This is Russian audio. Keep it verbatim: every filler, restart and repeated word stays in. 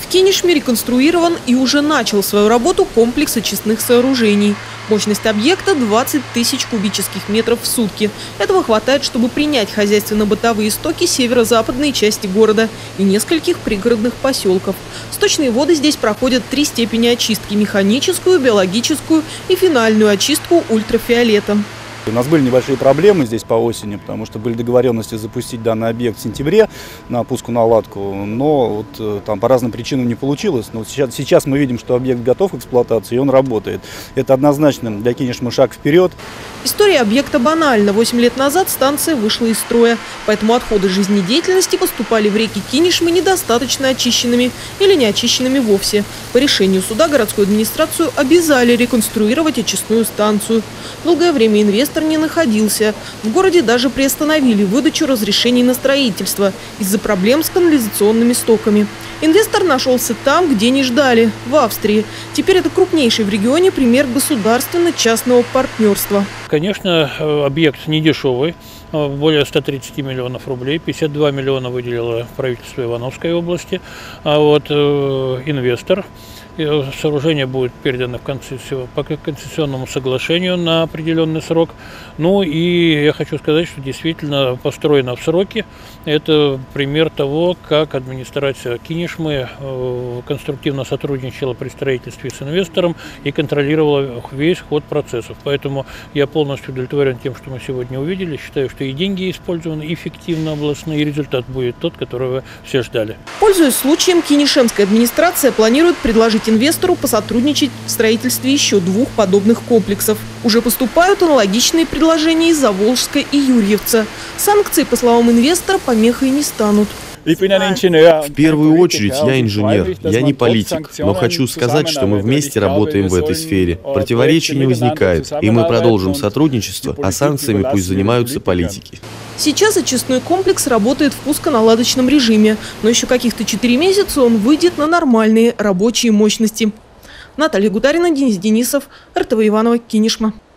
Кинешме реконструирован и уже начал свою работу комплекс очистных сооружений. Мощность объекта – двадцать тысяч кубических метров в сутки. Этого хватает, чтобы принять хозяйственно-бытовые стоки северо-западной части города и нескольких пригородных поселков. Сточные воды здесь проходят три степени очистки – механическую, биологическую и финальную очистку ультрафиолетом. У нас были небольшие проблемы здесь по осени, потому что были договоренности запустить данный объект в сентябре на пуску-наладку, но вот, там по разным причинам не получилось. Но сейчас, сейчас мы видим, что объект готов к эксплуатации и он работает. Это однозначно для Кинешмы шаг вперед. История объекта банальна. Восемь лет назад станция вышла из строя, поэтому отходы жизнедеятельности поступали в реки Кинешмы недостаточно очищенными или не очищенными вовсе. По решению суда городскую администрацию обязали реконструировать очистную станцию. Долгое время инвестор не находился. В городе даже приостановили выдачу разрешений на строительство из-за проблем с канализационными стоками. Инвестор нашелся там, где не ждали – в Австрии. Теперь это крупнейший в регионе пример государственно-частного партнерства. Конечно, объект не дешевый, более ста тридцати миллионов рублей, пятьдесят два миллиона выделило правительство Ивановской области, а вот э, инвестор. Сооружение будет передано в концессию, по концессионному соглашению на определенный срок. Ну и я хочу сказать, что действительно построено в сроки. Это пример того, как администрация Кинешмы конструктивно сотрудничала при строительстве с инвестором и контролировала весь ход процессов. Поэтому я полностью удовлетворен тем, что мы сегодня увидели. Считаю, что и деньги использованы эффективно областные, и результат будет тот, которого все ждали. Пользуясь случаем, кинешемская администрация планирует предложить инвестору посотрудничать в строительстве еще двух подобных комплексов. Уже поступают аналогичные предложения из Заволжска и Юрьевца. Санкции, по словам инвестора, помехой не станут. В первую очередь я инженер, я не политик, но хочу сказать, что мы вместе работаем в этой сфере. Противоречий не возникает, и мы продолжим сотрудничество, а санкциями пусть занимаются политики. Сейчас очистной комплекс работает в пусконаладочном режиме, но еще каких-то четыре месяца он выйдет на нормальные рабочие мощности. Наталья Гутарина, Денис Денисов, эр тэ вэ Иваново, Кинешма.